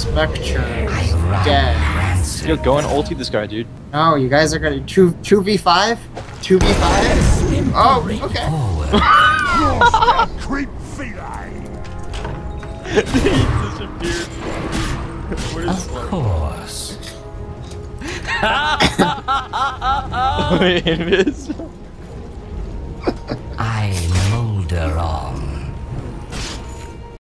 Spectre is dead. Yo, go and ulti this guy, dude. Oh, you guys are gonna 2v5? 2v5? Oh, okay. Creep feline. He disappeared. Where's Of course. Wait, invis? I molder on.